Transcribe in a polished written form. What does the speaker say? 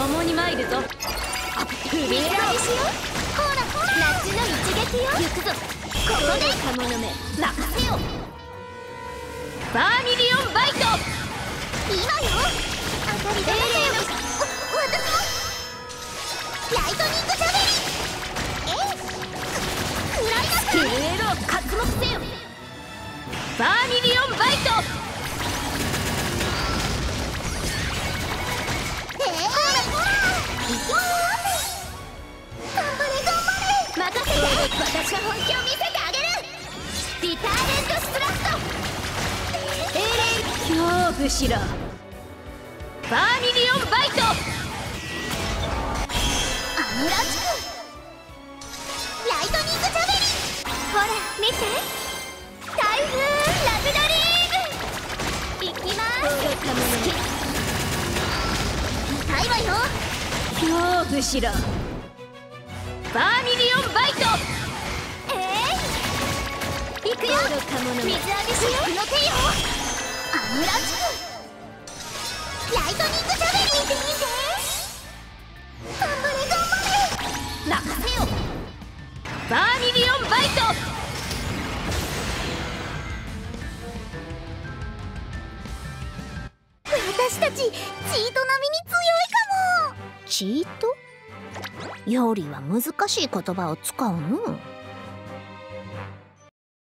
共に参るぞ。フリーラーしよう。ほらほら、夏の一撃よ。行くぞ。ここでカモの目任せよ。バーミリオンバイト。今よ。当たりだよ。私もライトニングジャベリン。食らいなさい。スキルエロー活目せよ。バーミリオンバイト。ほらほら、いきます。頑張れ頑張れ。任せて。私が本気を見せてあげる。リターレントスプラット。恐怖しろ。バーミリオンバイト。アムラチクライトニングジャベリン。ほら見て、台風ラブドリーム。いきます。痛いわよ。恐怖しろ。バーミリオンバイト。行くよ。水浴びしよう。の手よ。アムラチクライトニングジャベリン。見て見て。頑張れ頑張れ。任せよ。バーミリオンバイト。私たちチート並みに強いかも。チートよりは難しい言葉を使うの。